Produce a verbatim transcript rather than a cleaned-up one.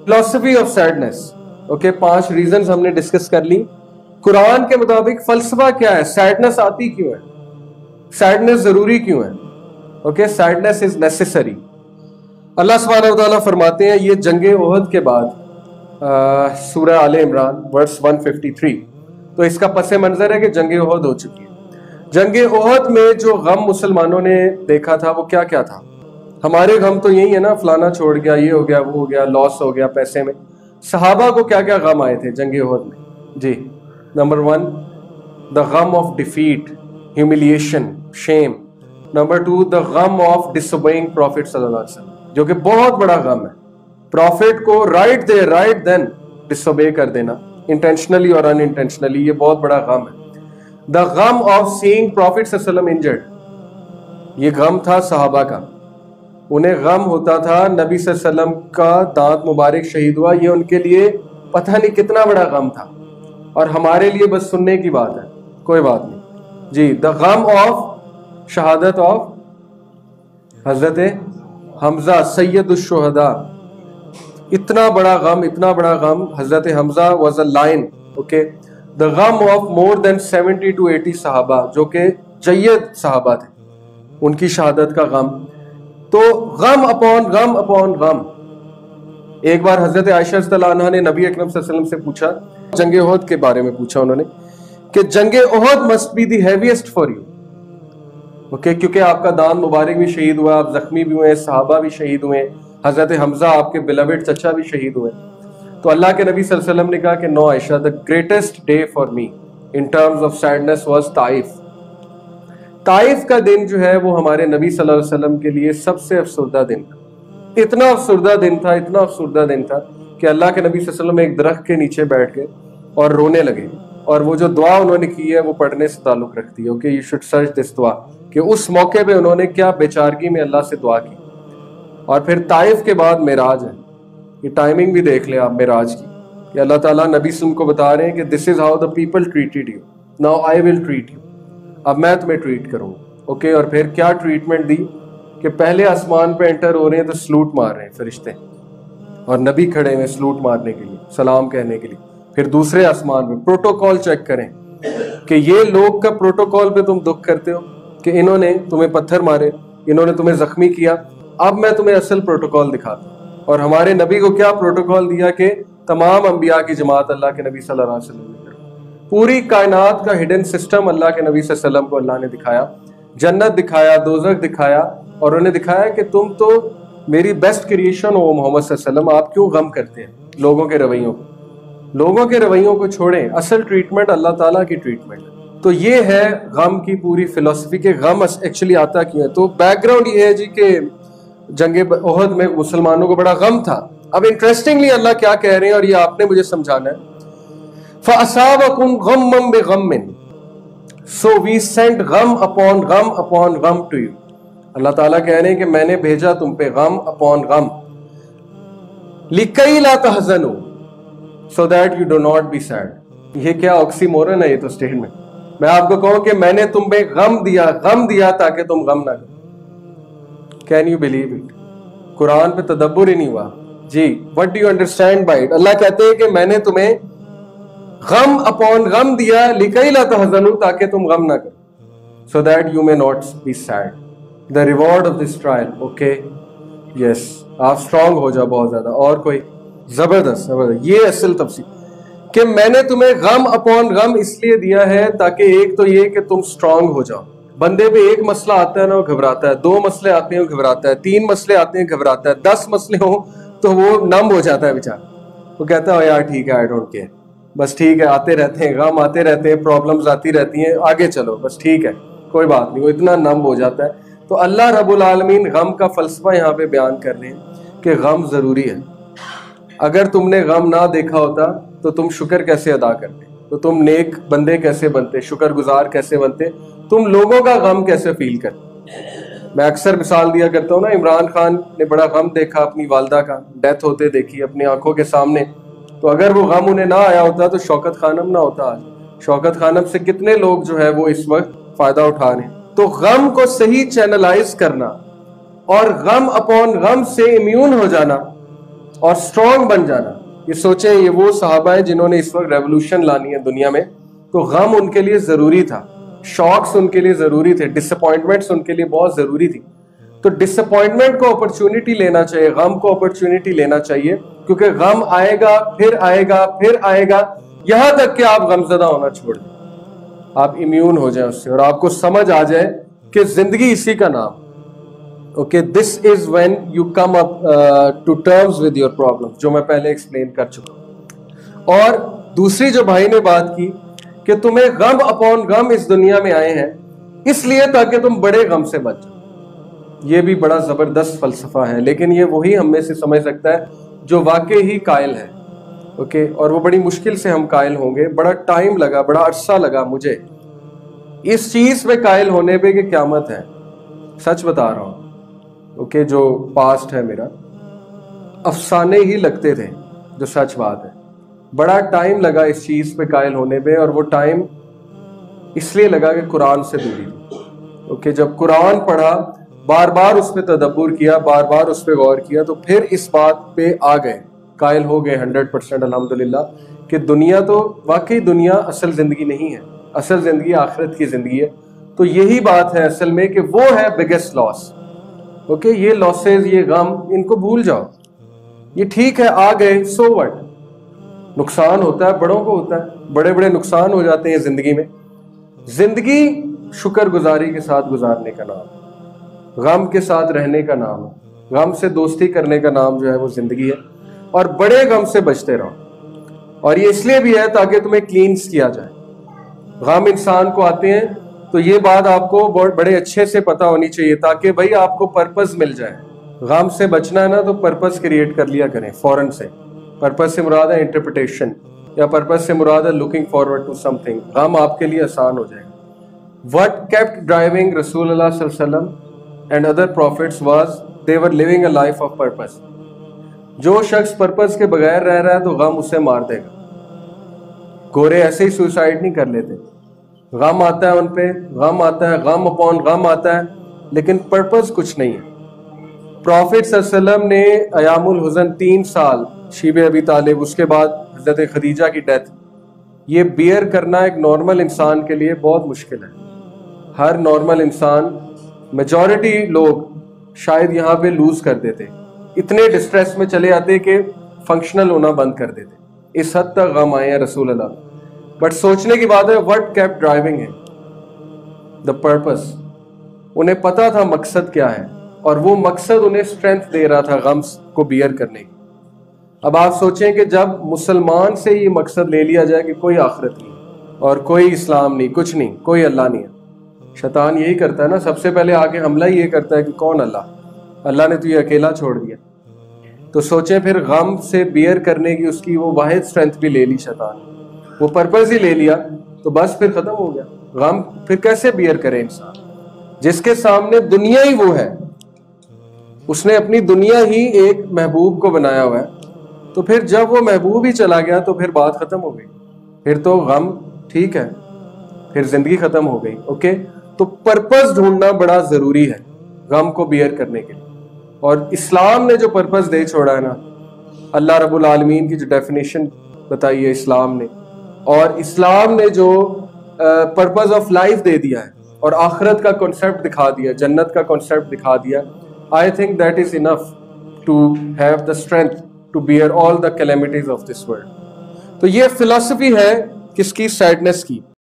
Philosophy of sadness, okay, पांच reasons हमने discuss कर ली। कुरान के मुताबिक फलसफा क्या है, सैडनेस आती क्यों है, सैडनेस जरूरी क्यों है, okay, sadness is necessary. Allah सुब्हानहू व तआला फरमाते हैं, ये जंगे ओहद के बाद सूरह आले इमरान वर्स एक सौ तिरेपन, तो इसका पसे मंजर है कि जंगे ओहद हो चुकी है। जंगे ओहद में जो गम मुसलमानों ने देखा था वो क्या क्या था? हमारे गम तो यही है ना, फलाना छोड़ गया, ये हो गया, वो हो गया, लॉस हो गया पैसे में। सहाबा को क्या क्या गम आए थे जंगे ओहद में? जी, number one, the gham of defeat, humiliation, shame. Number two, the gham of disobeying prophet सल्लल्लाहु अलैहि वसल्लम, जो कि बहुत बड़ा गम है। प्रॉफिट को राइट दे राइट देन डिसोबे कर देना, इंटेंशनली और अनइंटेंशनली, ये बहुत बड़ा गम है। The gham of seeing prophet सल्लल्लाहु अलैहि वसल्लम इंजर्ड, ये गम था सहाबा का। उन्हें गम होता था नबी सल्लल्लाहु अलैहि वसल्लम का दांत मुबारक शहीद हुआ, ये उनके लिए पता नहीं कितना बड़ा गम था, और हमारे लिए बस सुनने की बात है, कोई बात नहीं। जी, the gham of shahadat of Hazrat Hamza सैयदुश शुहदा, इतना बड़ा गम, इतना बड़ा गम। Hazrat Hamza was a lion, okay. The gham of more than seventy two eighty sahaba, जो कि जय्यद सहाबा थे, उनकी शहादत का गम। तो गम अपॉन गम अपॉन गम। एक बार हजरत आयशा रज़ियल्लाहु अन्हा ने नबी अकरम सल्लल्लाहु अलैहि वसल्लम से पूछा, जंगे ओहद के बारे में पूछा उन्होंने, कि जंगे Uhud must be the heaviest for you, okay, क्योंकि आपका दान मुबारक भी शहीद हुआ, आप जख्मी भी हुए, सहाबा भी शहीद हुए, हजरत हमजा आपके बिलवेड चचा भी शहीद हुए। तो अल्लाह के नबी सल्लल्लाहु अलैहि वसल्लम ने कहा कि no Aisha, the greatest day for me in terms of sadness was Taif. Taif का दिन जो है वो हमारे नबी सल्लल्लाहु अलैहि वसल्लम के लिए सबसे अफसरदा दिन था। इतना अफसरदा दिन था, इतना अफसरदा दिन था कि अल्लाह के नबी सल्लल्लाहु अलैहि वसल्लम एक दरख्त के नीचे बैठ गए और रोने लगे, और वो जो दुआ उन्होंने की है वो पढ़ने से ताल्लुक रखती है, okay, you should search this dua, कि उस मौके पे उन्होंने क्या बेचारगी में अल्लाह से दुआ की। और फिर ताइफ के बाद मेराज है, ये टाइमिंग भी देख ले आप मेराज की, कि अल्लाह ताला नबी सल्लल्लाहु अलैहि वसल्लम को बता रहे हैं कि this is how the people treated you, now I will treat you, अब मैं तुम्हें ट्रीट करूंगा, ओके। और फिर क्या ट्रीटमेंट दी कि पहले आसमान पे एंटर हो रहे हैं तो सलूट मार रहे हैं फरिश्ते, और नबी खड़े हैं सलूट मारने के लिए, सलाम कहने के लिए। फिर दूसरे आसमान पे प्रोटोकॉल चेक करें कि ये लोग का प्रोटोकॉल पे तुम दुख करते हो कि इन्होंने तुम्हें पत्थर मारे, इन्होंने तुम्हें जख्मी किया, अब मैं तुम्हें असल प्रोटोकॉल दिखाता हूं। और हमारे नबी को क्या प्रोटोकॉल दिया कि तमाम अंबिया की जमात अल्लाह के नबी सल्लल्लाहु अलैहि वसल्लम ने, पूरी कायनात का हिडन सिस्टम अल्लाह के नबी सल्लल्लाहु अलैहि वसल्लम को अल्लाह ने दिखाया, जन्नत दिखाया, दोज़ख दिखाया, और उन्हें दिखाया कि तुम तो मेरी बेस्ट क्रिएशन हो मोहम्मद सल्लल्लाहु अलैहि वसल्लम, आप क्यों गम करते हैं लोगों के रवैयों को, लोगों के रवैयों को छोड़ें, असल ट्रीटमेंट अल्लाह ताला की ट्रीटमेंट। तो ये है गम की पूरी फिलॉसफी के गम एक्चुअली आता क्यों है। तो बैकग्राउंड ये है जी कि जंगे ओहद में मुसलमानों को बड़ा गम था। अब इंटरेस्टिंगली अल्लाह क्या कह रहे हैं, और ये आपने मुझे समझाना है, फअसाबकुम गम्मम बिगम्मिन, so we sent gham upon gham upon gham to you. Allah ताला कह रहे हैं कि मैंने भेजा तुम पे गम अपॉन गम, लिकई ला तहज़नु, so that you do not be sad. ये क्या ऑक्सीमोरन है ये तो स्टेटमेंट। मैं आपको कहूं कि मैंने तुम पे गम दिया, गम दिया ताकि तुम गम ना करो। Can you believe it? Quran पे तदब्बुर ही नहीं हुआ जी। What do you understand by it? Allah कहते हैं कि मैंने तुम्हें गम अपॉन गम दिया, लिकई ला तहज़नु, ताकि तुम गम ना करो, so that you may not be sad. The reward of this trial, okay, yes, आप स्ट्रांग हो जाओ बहुत ज्यादा। और कोई? जबरदस्त जबरदस्त। ये असल तफसीर कि मैंने तुम्हें गम अपॉन गम इसलिए दिया है ताकि एक तो ये कि तुम स्ट्रांग हो जाओ। बंदे पे एक मसला आता है ना वो घबराता है, दो मसले आते हैं वो घबराता है, तीन मसले आते हैं घबराता है, दस मसले हो तो वो नम हो जाता है बेचारा। वो कहता है यार ठीक है, आई डोंट केयर, बस ठीक है, आते रहते हैं, गम आते रहते हैं, प्रॉब्लम्स आती रहती हैं, आगे चलो, बस ठीक है, कोई बात नहीं। वो इतना नम हो जाता है। तो अल्लाह रब्बुल आलमीन गम का फलसफा यहाँ पे बयान कर रहे हैं कि गम जरूरी है। अगर तुमने गम ना देखा होता तो तुम शुक्र कैसे अदा करते, तो तुम नेक बंदे कैसे बनते, शुक्रगुजार कैसे बनते, तुम लोगों का गम कैसे फील करते। मैं अक्सर मिसाल दिया करता हूँ ना, इमरान खान ने बड़ा गम देखा, अपनी वालदा का डेथ होते देखी अपनी आंखों के सामने, तो अगर वो गम उन्हें ना आया होता तो शौकत खानम ना होता आज। शौकत खानम से कितने लोग जो है वो इस वक्त फायदा उठा रहे हैं। तो गम को सही चैनलाइज करना और गम अपॉन गम से इम्यून हो जाना, اور اسٹرانگ بن جانا. یہ سوچیں یہ وہ صحابہ ہیں جنہوں نے اس وقت ریولوشن لانی ہے دنیا میں, تو غم ان کے لیے ضروری تھا, شاکس ان کے لیے ضروری تھے, ڈس اپوائنٹمنٹس ان کے لیے بہت ضروری تھی. تو ڈس اپوائنٹمنٹ کو اپرچونٹی لینا چاہیے, غم کو اپرچونٹی لینا چاہیے, کیونکہ غم آئے گا پھر آئے گا پھر آئے گا, یہاں تک کہ آپ غم زدہ ہونا چھوڑ دیں, آپ امیون ہو جائیں اس سے, اور آپ کو سمجھ آ جائے کہ زندگی اسی کا نام. Okay, this is when you come up to terms with your problem, جو میں پہلے ایکسپلین کر چکا ہوں. اور دوسری جو بھائی نے بات کی کہ تمہیں غم اپون غم اس دنیا میں آئے ہیں اس لیے تاکہ تم بڑے غم سے بچ جاؤ, یہ بھی بڑا زبردست فلسفہ ہے, لیکن یہ وہی ہم میں سے سمجھ سکتا ہے جو واقعی ہی قائل ہے. اوکے, اور وہ بڑی مشکل سے ہم قائل ہوں گے. بڑا ٹائم لگا, بڑا عرصہ لگا مجھے اس چیز پہ قائل ہونے پہ کہ قیامت ہے. سچ بتا رہا ہوں. اوکے, جو پاسٹ ہے میرا, افسانے ہی لگتے تھے, جو سچ بات ہے. بڑا ٹائم لگا اس چیز پہ قائل ہونے پہ, اور وہ ٹائم اس لیے لگا کہ قرآن سے دوری تھی. اوکے, جب قرآن پڑھا, بار بار اس پہ تدبر کیا, بار بار اس پہ غور کیا, تو پھر اس بات پہ آ گئے, قائل ہو گئے ہنڈریڈ پرسینٹ الحمدللہ کہ دنیا تو واقعی دنیا اصل زندگی نہیں ہے, اصل زندگی آخرت کی زندگی ہے. تو یہی بات ہے اصل میں کہ وہ ہے بگیسٹ لاس. اوکے, یہ لاسز, یہ غم, ان کو بھول جاؤ. یہ ٹھیک ہے, آ گئے, سو وٹ. نقصان ہوتا ہے, بڑوں کو ہوتا ہے, بڑے بڑے نقصان ہو جاتے ہیں زندگی میں. زندگی شکر گزاری کے ساتھ گزارنے کا نام, غم کے ساتھ رہنے کا نام ہے, غم سے دوستی کرنے کا نام جو ہے وہ زندگی ہے. اور بڑے غم سے بچتے رہو, اور یہ اس لیے بھی ہے تاکہ تمہیں کلینس کیا جائے. غم انسان کو آتے ہیں تو یہ بات آپ کو بڑے اچھے سے پتہ ہونی چاہیے تاکہ بھائی آپ کو پرپز مل جائے. غم سے بچنا ہے نا تو پرپز کریٹ کر لیا کریں فوراً سے. پرپز سے مراد ہے انٹرپریٹیشن, یا پرپز سے مراد ہے لوکنگ فارورڈ ٹو سم تھنگ. غم آپ کے لیے آسان ہو جائے گا. وٹ کیپٹ ڈرائیونگ رسول اللہ صلی اللہ علیہ وسلم and other prophets was they were living a life of purpose. جو شخص پرپز کے بغیر رہ رہا ہے تو غم اسے مار دے گا. گورے ایسے ہی سوسائڈ نہیں کر لیتے, غم آتا ہے ان پہ, غم آتا ہے, غم اپون غم آتا ہے, لیکن پرپز کچھ نہیں ہے. پروفٹ صلی اللہ علیہ وسلم نے ایام الحزن تین سال, شیب ابی طالب, اس کے بعد حضرت خدیجہ کی ڈیتھ, یہ بیئر کرنا ایک نارمل انسان کے لیے بہت مشکل ہے. ہر نارمل انسان, میجورٹی لوگ شاید یہاں پہ لوز کر دیتے, اتنے ڈسٹریس میں چلے آتے کہ فنکشنل ہونا بند کر دیتے. اس حد تک غم آئے ہیں رسول اللہ. بٹ سوچنے کی بات ہے, وٹ کیپ ڈرائیونگ ہے دا پرپز. انہیں پتا تھا مقصد کیا ہے, اور وہ مقصد انہیں اسٹرینتھ دے رہا تھا غم کو بیئر کرنے کی. اب آپ سوچیں کہ جب مسلمان سے یہ مقصد لے لیا جائے کہ کوئی آخرت نہیں, اور کوئی اسلام نہیں, کچھ نہیں, کوئی اللہ نہیں ہے. شیطان یہی کرتا ہے نا, سب سے پہلے آ کے حملہ یہ کرتا ہے کہ کون اللہ, اللہ نے تو یہ اکیلا چھوڑ دیا. تو سوچیں پھر غم سے بیئر کرنے کی اس کی وہ واحد اسٹرینتھ بھی لے لی شیطان, وہ پرپز ہی لے لیا, تو بس پھر ختم ہو گیا. غم پھر کیسے بیئر کرے انسان جس کے سامنے دنیا ہی وہ ہے, اس نے اپنی دنیا ہی ایک محبوب کو بنایا ہوا ہے. تو پھر جب وہ محبوب ہی چلا گیا تو پھر بات ختم ہو گئی, پھر تو غم ٹھیک ہے, پھر زندگی ختم ہو گئی. اوکے, تو پرپز ڈھونڈنا بڑا ضروری ہے غم کو بیئر کرنے کے لیے. اور اسلام نے جو پرپز دے چھوڑا ہے نا, اللہ رب العالمین کی جو ڈیفینیشن بتائی ہے اسلام نے, اور اسلام نے جو پرپز آف لائف دے دیا ہے, اور آخرت کا کنسیپٹ دکھا دیا, جنت کا کنسیپٹ دکھا دیا, I think that is enough to have the strength to bear all the calamities of this world. تو یہ فلسفی ہے کس کی, سیڈنس کی.